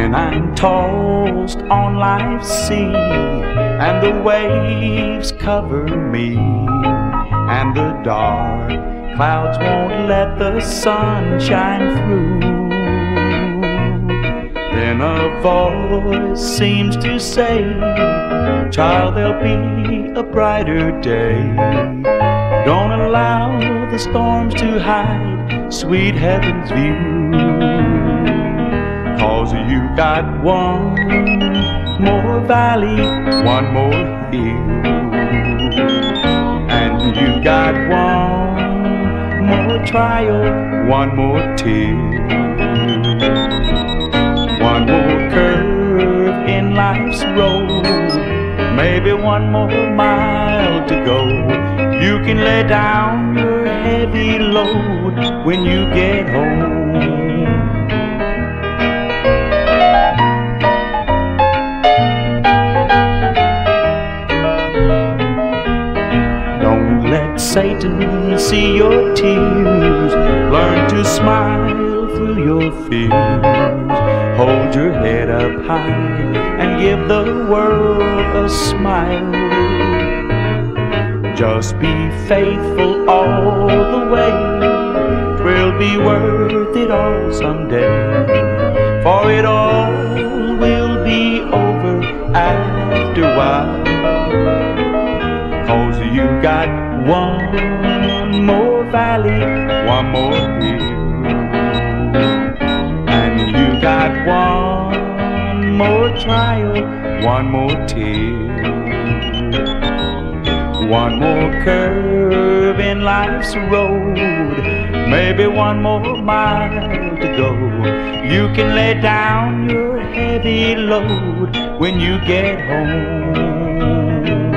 When I'm tossed on life's sea and the waves cover me, and the dark clouds won't let the sun shine through, then a voice seems to say, child, there'll be a brighter day. Don't allow the storms to hide sweet heaven's view, 'cause you got one more valley, one more hill, and you got one more trial, one more tear, one more curve in life's road, maybe one more mile to go. You can lay down your heavy load when you get home. Don't let Satan see your tears. Learn to smile through your fears. Hold your head up high and give the world a smile. Just be faithful all the way. 'Twill be worth it all someday, for it all will be over after a while. 'Cause you got one more valley, one more hill, and you got one more trial, one more tear, one more curve in life's road, maybe one more mile to go. You can lay down your heavy load when you get home.